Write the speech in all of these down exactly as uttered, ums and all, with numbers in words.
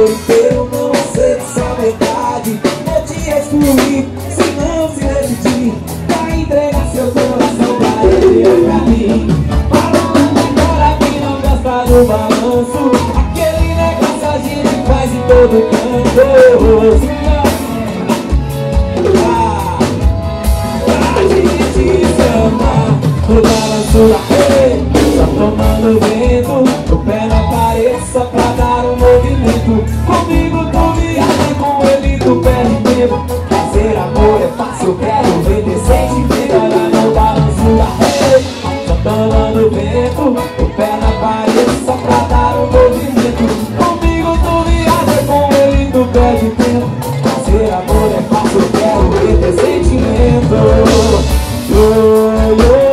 amor inteiro não aceito essa metade. Vou te excluir, se não se decidir, vai entregar seu coração pra ele ou pra mim. Falando agora que não gosta do balanço, aquele negócio a gente faz em todo canto. No balanço da rede, só tomando vento, o pé na parede só pra dar um movimento. Comigo tu viaja, com ele tu perde tempo. Fazer amor é fácil, quero ver ter sentimento. Olha no balanço da rede, só tomando vento, o pé na parede só pra dar um movimento. Comigo tu viaja, com ele tu perde tempo. Fazer amor é fácil, quero ver ter sentimento. Oh, oh.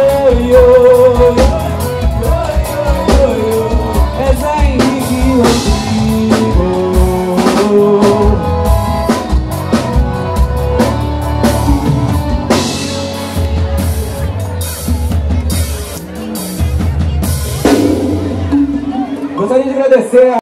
Gostaria de agradecer a